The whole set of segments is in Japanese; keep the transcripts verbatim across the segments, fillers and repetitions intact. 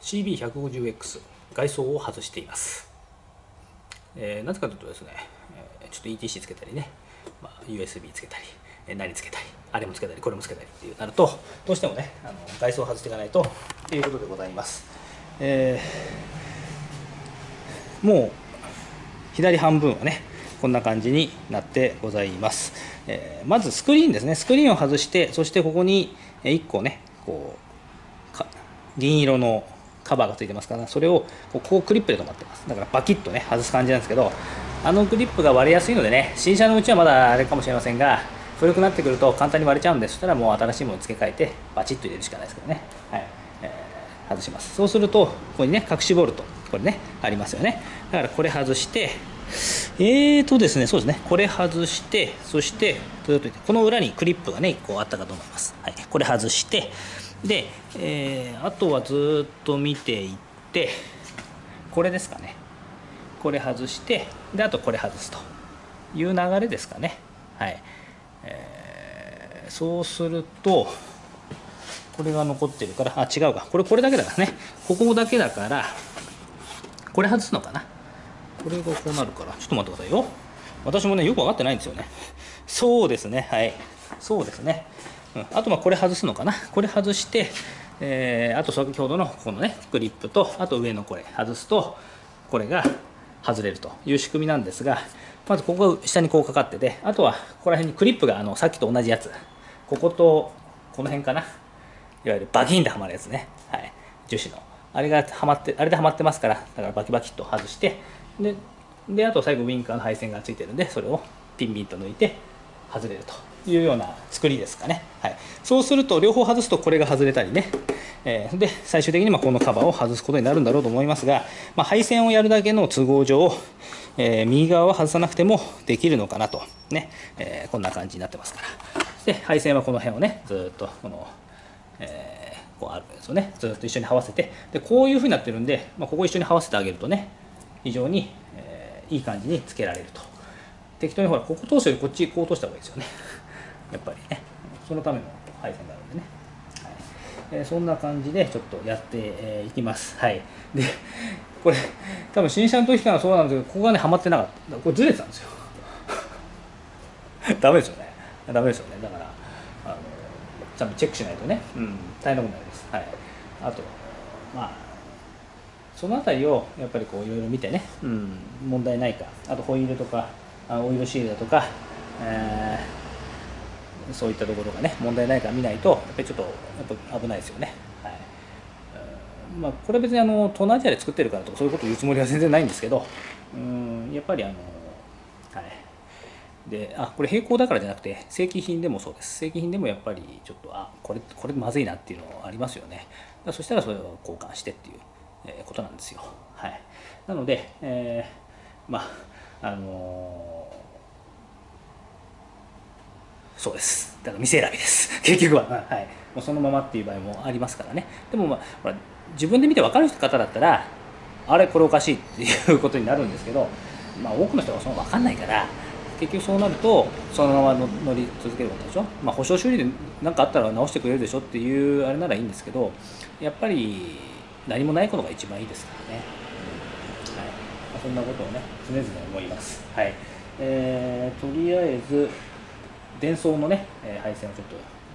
シービーひゃくごじゅうエックス 外装を外しています。えー、なぜかというとですね、えー、ちょっと イーティーシー つけたりね、まあ、ユーエスビー つけたり、えー、何つけたり、あれもつけたり、これもつけたりっていうなると、どうしてもね、あの外装を外していかないとということでございます。えー、もう左半分はね、こんな感じになってございます。えー、まずスクリーンですね、スクリーンを外して、そしてここにいっこね、こう銀色のカバーがついてますから、それをここクリップで止まってます。だからバキッとね外す感じなんですけど、あのクリップが割れやすいのでね、新車のうちはまだあれかもしれませんが、古くなってくると簡単に割れちゃうんで、そしたらもう新しいものに付け替えてバチッと入れるしかないですけどね。はい、えー、外します。そうするとここにね隠しボルト、これねありますよね。だからこれ外して、えーとですねそうですねこれ外して、そしてこの裏にクリップがねいっこあったかと思います。はい、これ外して、で、えー、あとはずっと見ていって、これですかね、これ外して、であとこれ外すという流れですかね。はい、えー、そうするとこれが残ってるから、あ違うか、これこれだけだからね、ここだけだからこれ外すのかな。これがこうなるから、ちょっと待ってくださいよ、私もねよく分かってないんですよね。そうですね、はい、そうですね。うん、あとまあこれ外すのかな、これ外して、えー、あと先ほどのこのねクリップと、あと上のこれ外すとこれが外れるという仕組みなんですが、まずここが下にこうかかってて、あとはここら辺にクリップがあのさっきと同じやつ、こことこの辺かな、いわゆるバキンではまるやつね、はい、樹脂のあれがはまって、あれではまってますから、だからバキバキっと外して、でであと最後ウィンカーの配線がついてるんで、それをピンピンと抜いて外れるというような作りですかね。はい、そうすると両方外すとこれが外れたりね、えー、で最終的にまあこのカバーを外すことになるんだろうと思いますが、まあ、配線をやるだけの都合上、えー、右側は外さなくてもできるのかなとね、えー、こんな感じになってますから。で配線はこの辺をねずっとこの、えー、こうあるんですよね、ずっと一緒に這わせて、でこういうふうになってるんで、まあ、ここ一緒に這わせてあげるとね非常に、えー、いい感じにつけられると。適当にほらここ通すよりこっちこう通した方がいいですよねやっぱりね、そのための配線があるんでね、はい、えー、そんな感じでちょっとやって、えー、いきます。はい、でこれ多分新車の時からそうなんですけど、ここがねはまってなかった、これずれてたんですよダメですよね、ダメですよね。だからあのちゃんとチェックしないとね、うん、大変なことになります。はい、あとまあそのあたりをやっぱりこういろいろ見てね、うん、問題ないか、あとホイールとかオイルシールだとか、えー、そういったところがね問題ないか見ないとやっぱりちょっとやっぱ危ないですよね。はい、まあ、これは別にあの東南アジアで作ってるからとかそういうことを言うつもりは全然ないんですけど、うん、やっぱりあの、はい、であこれ並行だからじゃなくて正規品でもそうです。正規品でもやっぱりちょっとあこれこれまずいなっていうのありますよね。だそしたらそれを交換してっていう、えー、ことなんですよ。はい、なので、えー、まああのーそうです。だから店選びです結局は、はい、もうそのままっていう場合もありますからね。でも、まあ、ほら自分で見て分かる方だったらあれこれおかしいっていうことになるんですけど、まあ、多くの人がその分かんないから結局そうなるとそのまま乗り続けることでしょ。まあ、保証修理で何かあったら直してくれるでしょっていうあれならいいんですけど、やっぱり何もないことが一番いいですからね。はい、まあ、そんなことをね常々思います。はい、えー、とりあえず電装のね、えー、配線をちょっと、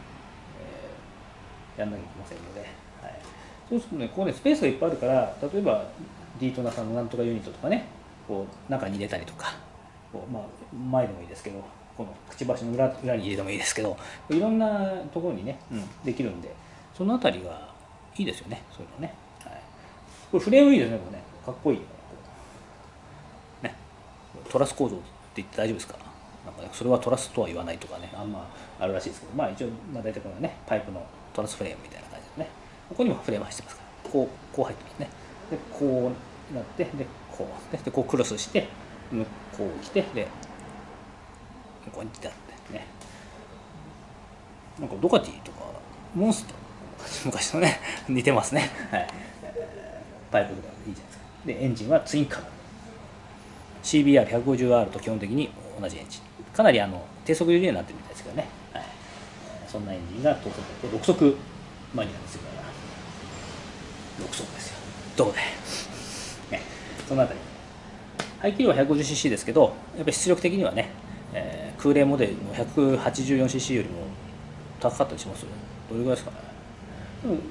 えー、やんなきゃいけませんので、はい、そうするとね、ここね、スペースがいっぱいあるから、例えば、ディートナさんのなんとかユニットとかね、こう中に入れたりとか、こうまあ、前でもいいですけど、このくちばしの 裏, 裏に入れてもいいですけど、いろんなところにね、うん、できるんで、そのあたりはいいですよね、そういうのね。はい、これフレームいいですね、これね、かっこいい。ね、トラス構造って言って大丈夫ですか？なんかね、それはトラスとは言わないとかね、あんまあるらしいですけど、まあ一応、まあ、大体このね、パイプのトラスフレームみたいな感じですね。ここにもフレーム入ってますから、こう、こう入ってますね。で、こうなって、で、こう、で、こうクロスして、向こう来て、で、ここに来てあってね。なんかドカティとか、モンスター、昔のね、似てますね。はい。パイプとかいいじゃないですか。で、エンジンはツインカム。シービーアールひゃくごじゅうアール と基本的に同じエンジン。かなりあの低速流にはなってるみたいですけどね、はい、そんなエンジンがろく速マニュアルですよ。 ろく速ですよ。どうだい、ね、そのあたり排気量は ひゃくごじゅうシーシー ですけど、やっぱり出力的にはね、えー、空冷モデルの ひゃくはちじゅうよんシーシー よりも高かったりしますよ。どれぐらいですかね。でも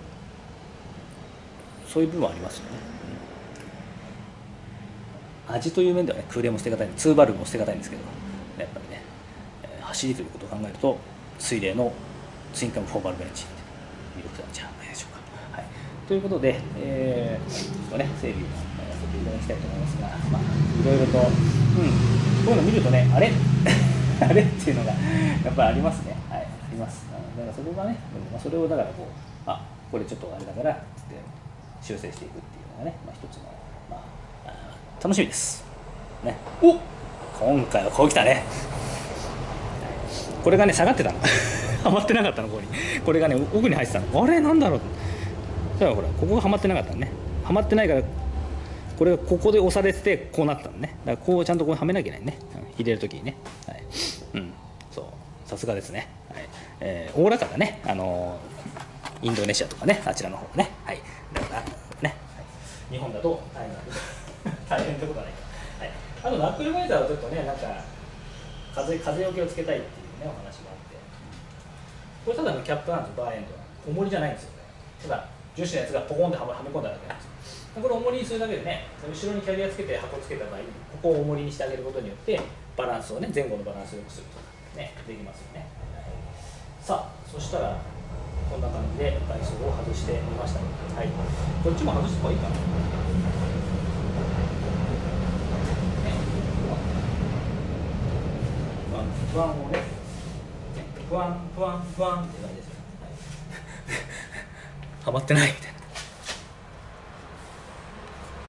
そういう部分はありますよね。うん、味という面ではね、空冷も捨てがたい、ツーバルブも捨てがたいんですけど、やっぱりね、えー、走りということを考えると、水冷のツインカムフォーバルブエンジン魅力なんじゃないでしょうか。はい、ということで、えー、ちょっとね、整備をさせていただきたいと思いますが、まあ、いろいろと、うん、こういうの見るとね、あれあれっていうのがやっぱりありますね。はい、あります。だからそこがね、まあ、それをだからこう、あ、これちょっとあれだからって修正していくっていうのがね、まあ、一つの、まあ、楽しみです。ね、お、今回はこう来たね。これがね、下がってたの。はまってなかったの、ここに。これがね、奥に入ってたの。あれ、なんだろう。だからほら、ここがはまってなかったのね。はまってないから、これがここで押されてて、こうなったのね。だからこうちゃんとこうはめなきゃいけないね。入れるときにね。はい。うん。そう。さすがですね。はい。えー、おおらかだね。あのー、インドネシアとかね、あちらの方ね。はい。だから、ね。はい、日本だと大変大変ってことはないか。はい。あと、ナックルバイザーはちょっとね、なんか、風、風よけをつけたいっていうね、お話があって。これただのキャップなんですよ、バーエンドは。重りじゃないんですよね。ただ、樹脂のやつがポコンってはめ込んだだけなんですよ。これを重りにするだけでね、後ろにキャリアつけて箱つけた場合、ここを重りにしてあげることによって、バランスをね、前後のバランスを良くするとかね、できますよね。さあ、そしたら、こんな感じで外装を外してみました。はい。こっちも外した方がいいかな。不安をね、不安、不安、不安って感じですよ。はい、はまってないみたいな。